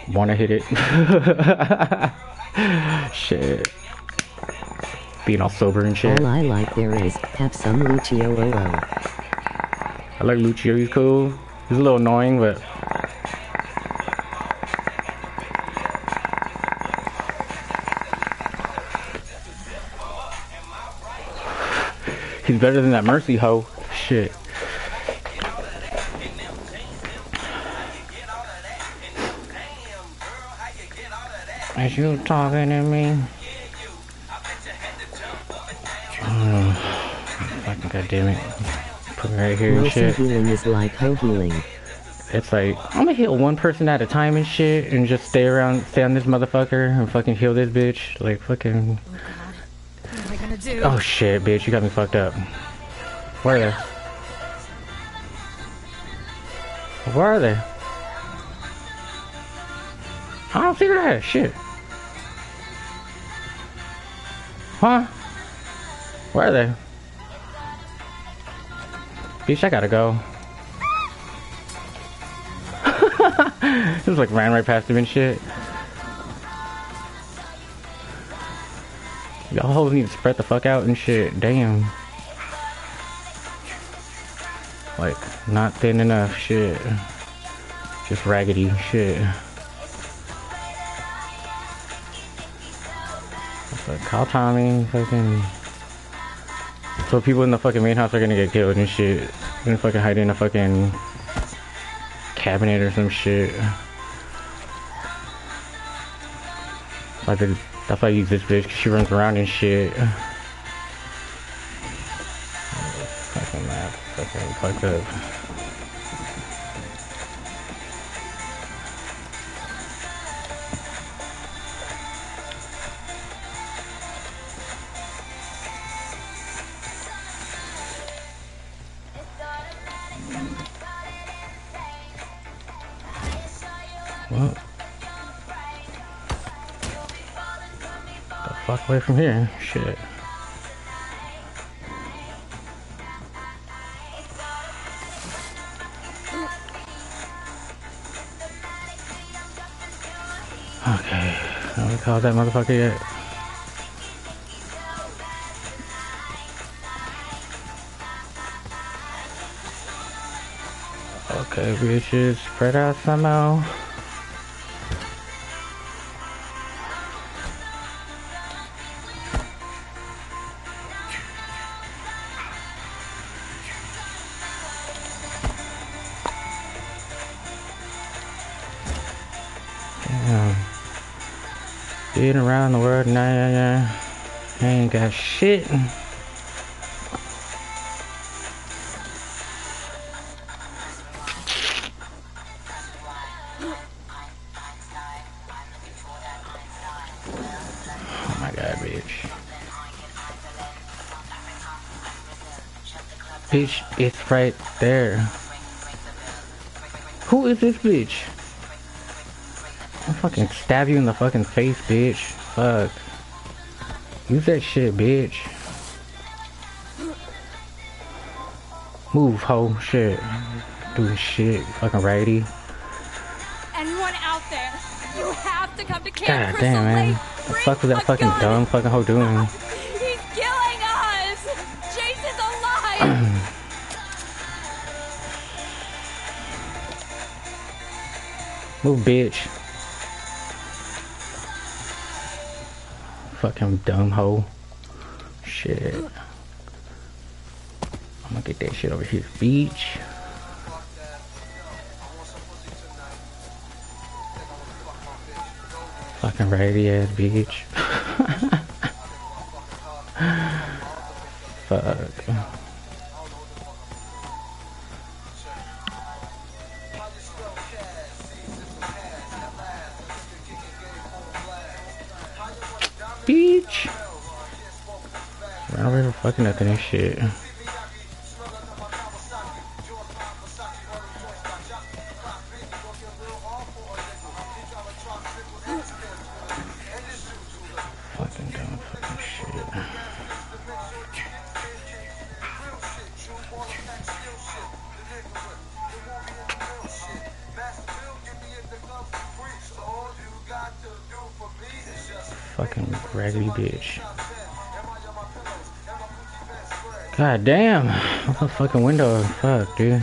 Wanna hit it. Shit. Being all sober and shit. All I like there is, have some Lucio OO. I like Lucio, he's cool. He's a little annoying, but... he's better than that Mercy hoe. Shit. As you talking to me? Fucking goddamn it. Put me right here and Mercy shit. healing is like hoe healing. It's like, I'm gonna heal one person at a time and shit, and just stay on this motherfucker and fucking heal this bitch. Like, fucking... Oh, God. What am I gonna do? Oh shit, bitch, you got me fucked up. Where are they? Where are they? I don't see that shit. Huh? Where are they? Bitch, I gotta go. It was like ran right past him and shit. Y'all hoes need to spread the fuck out and shit. Damn. Like, not thin enough shit. Just raggedy shit. Like, call Tommy, fucking... So people in the fucking main house are gonna get killed and shit. They're gonna fucking hide in a fucking cabinet or some shit. Like, that's why I use this bitch, cause she runs around and shit. Fucking mad, fucking fucked up. Well, the fuck away from here, shit. Okay, now we called that motherfucker yet. Okay, bitches, spread out somehow. Damn. Being around the world, nah, I ain't got shit. Oh my god, bitch. Bitch, it's right there. Who is this bitch? I'll fucking stab you in the fucking face, bitch. Fuck. Use that shit, bitch. Move, hoe. Shit. Doing shit. Fucking righty. Anyone out there, you have to come to Camp God Crystal damn, man. Lake. What the fuck was that fucking dumb fucking hoe doing? He's killing us! Jason's alive! Move, bitch. Fucking dumb hoe. Shit. I'm gonna get that shit over here, bitch. Fucking righty ass bitch. Fuck. Bitch. Run over here fucking nothing and shit. Fucking dumb fucking shit. Fucking raggedy bitch. God damn. What's the fucking window? Fuck, dude.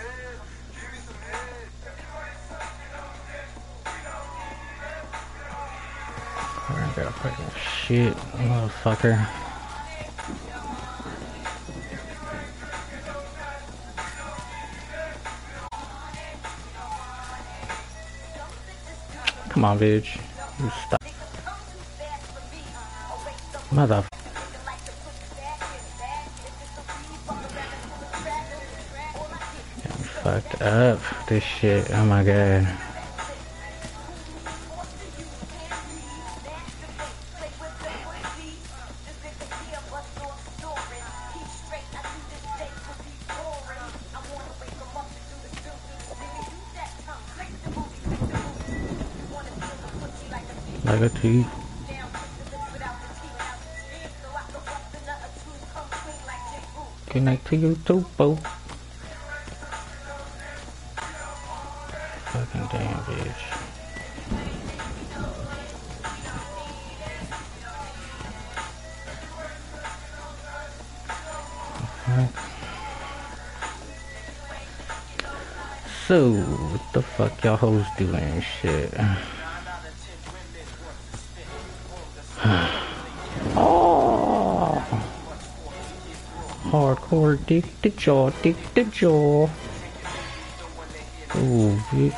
I got fucking shit, motherfucker. Come on, bitch. You stop. Motherfucker. Fucked up. This shit. Oh my god. Like a teeth. Connect to you too, boo. Fucking damn bitch. So, what the fuck y'all hoes doing and shit? Oh, hardcore dick to jaw, dick to jaw. Oh, bitch.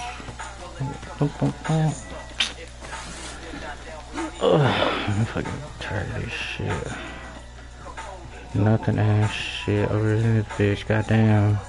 I'm fucking tired of this shit. Nothing ass shit over in this bitch, goddamn.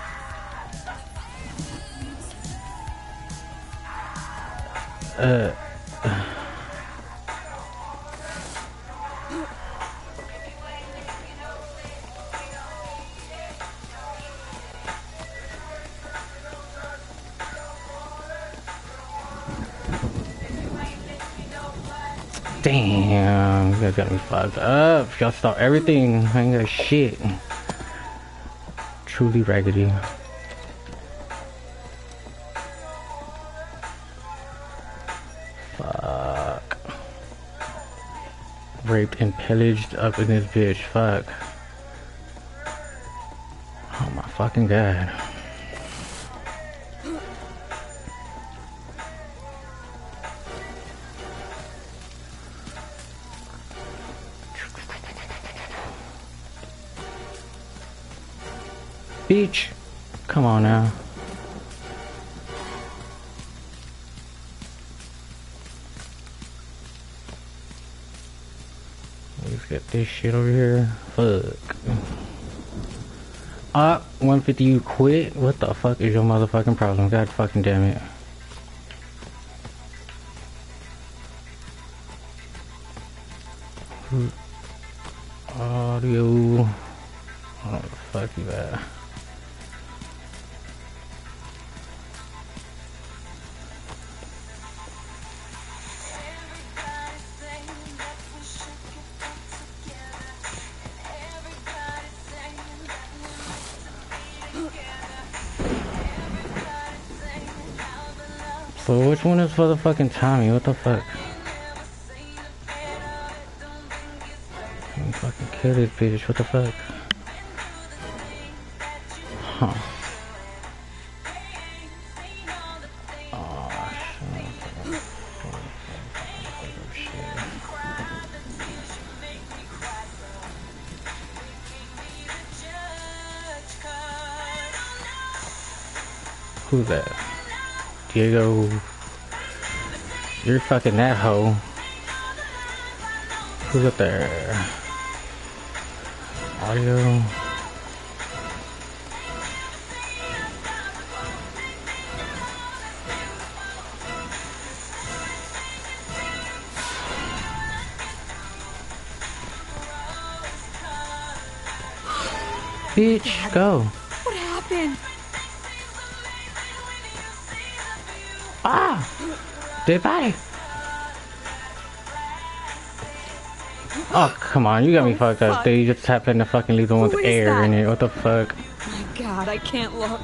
Damn, you guys got me fucked up. Y'all stop everything. I ain't got shit. Truly raggedy. Fuck. Raped and pillaged up in this bitch. Fuck. Oh my fucking god. Bitch, come on now. Let's get this shit over here. Fuck. 150 you quit? What the fuck is your motherfucking problem? God fucking damn it. Audio. Oh, the fuck you at? So which one is for the fucking Tommy? What the fuck? Let me fucking kill this bitch. What the fuck? Huh. Oh, shit. Who's that? Diego. You're fucking that hoe. Who's up there? Audio. Bitch, go. What happened? Ah! Dead body. Oh, come on. You got me fucked up. Dude, you just happened to fucking leave the one with air in it. What the fuck? My God, I can't look.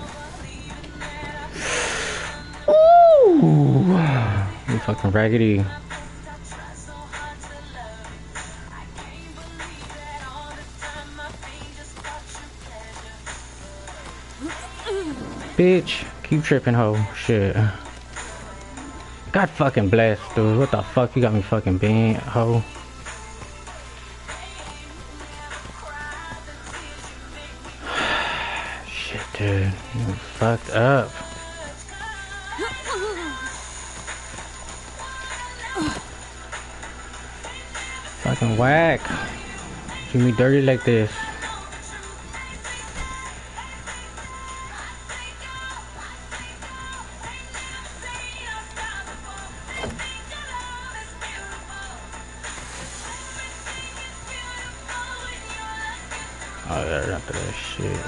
Ooh! You fucking raggedy. Bitch, keep tripping, hoe. Shit. God fucking bless, dude. What the fuck? You got me fucking bent, hoe. Shit, dude. You fucked up. Fucking whack. Do me dirty like this. Oh, they're after that shit.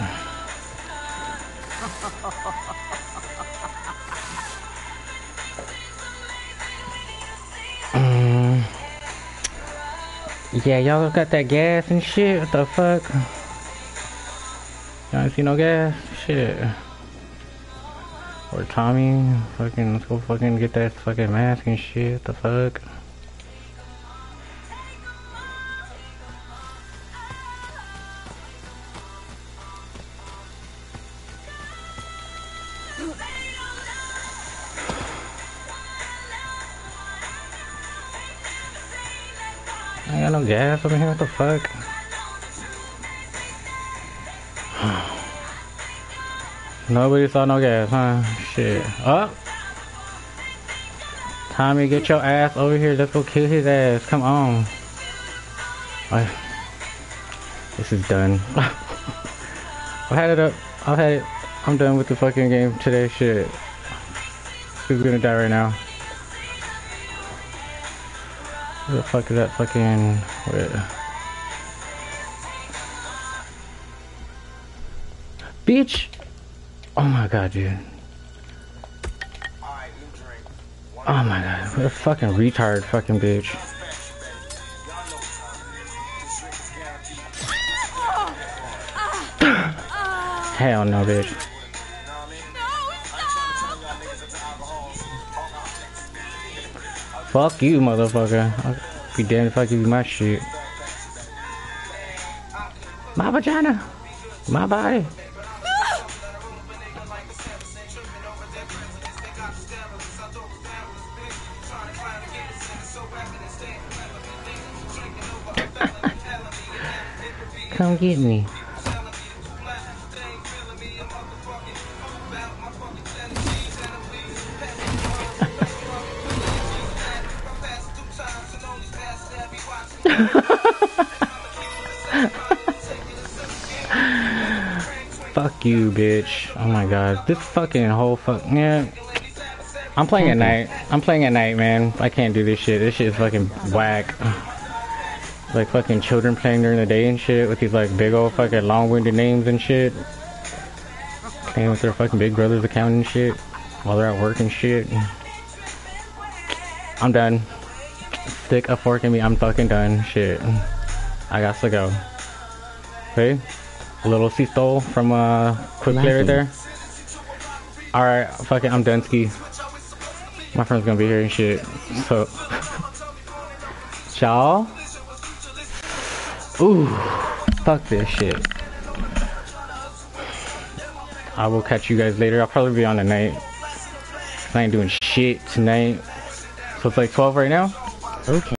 Yeah, y'all got that gas and shit. What the fuck? Y'all ain't see no gas? Shit. Or Tommy, fucking, let's go fucking get that fucking mask and shit. What the fuck? I ain't got no gas over here, what the fuck? Nobody saw no gas, huh? Shit. Up! Tommy, get your ass over here, let's go kill his ass, come on. This is done. I had it up, I'm done with the fucking game today, shit. Who's gonna die right now? Where the fuck is that fucking... Where? Bitch! Oh my god, dude. Oh my god, what a fucking retard fucking bitch. Hell no, bitch. Fuck you, motherfucker. I'll be damned if I give you my shit. My vagina. My body. Come get me. Fuck you, bitch. Oh my god. This fucking whole yeah. I'm playing at night. I'm playing at night, man. I can't do this shit. This shit is fucking whack. Like fucking children playing during the day and shit with these like big old fucking long-winded names and shit. Playing with their fucking big brother's account and shit while they're at work and shit. I'm done. Stick a fork in me. I'm fucking done. Shit. I got to go. Okay? A little C-stole from Quick Play right there. Alright, fuck it. I'm done ski. My friend's gonna be here and shit. So, y'all. Ooh, fuck this shit. I will catch you guys later. I'll probably be on tonight. I ain't doing shit tonight. So it's like 12 right now? Okay.